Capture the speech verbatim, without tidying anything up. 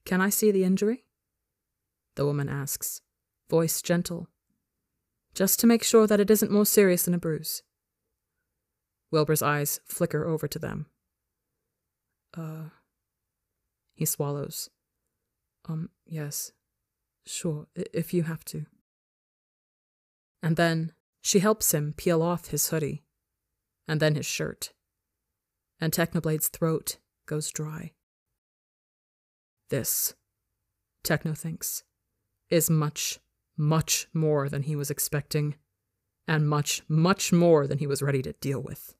Can I see the injury? The woman asks, voice gentle. Just to make sure that it isn't more serious than a bruise. Wilbur's eyes flicker over to them. Uh... He swallows. Um, yes. Sure, if you have to. And then she helps him peel off his hoodie, and then his shirt, and Technoblade's throat goes dry. This, Techno thinks, is much, much more than he was expecting, and much, much more than he was ready to deal with.